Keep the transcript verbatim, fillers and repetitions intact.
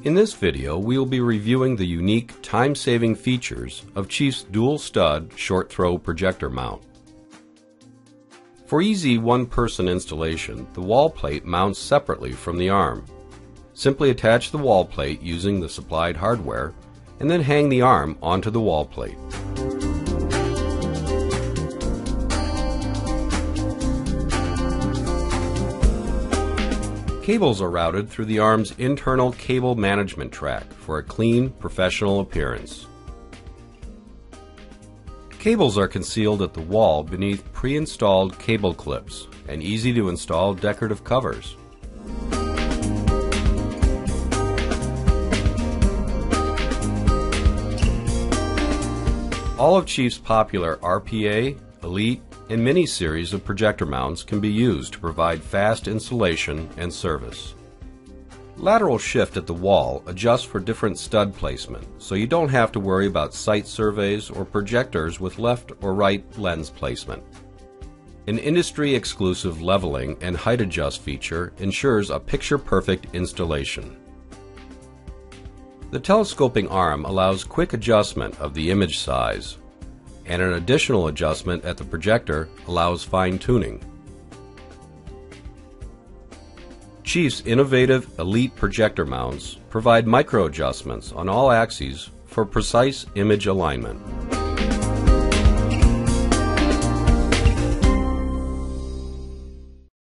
In this video, we will be reviewing the unique time-saving features of Chief's dual-stud short-throw projector mount. For easy one-person installation, the wall plate mounts separately from the arm. Simply attach the wall plate using the supplied hardware, and then hang the arm onto the wall plate. Cables are routed through the arm's internal cable management track for a clean, professional appearance. Cables are concealed at the wall beneath pre-installed cable clips and easy-to-install decorative covers. All of Chief's popular R P A, Elite, and Mini series of projector mounts can be used to provide fast installation and service. Lateral shift at the wall adjusts for different stud placement, so you don't have to worry about site surveys or projectors with left or right lens placement. An industry-exclusive leveling and height adjust feature ensures a picture-perfect installation. The telescoping arm allows quick adjustment of the image size, and an additional adjustment at the projector allows fine-tuning. Chief's innovative Elite projector mounts provide micro adjustments on all axes for precise image alignment.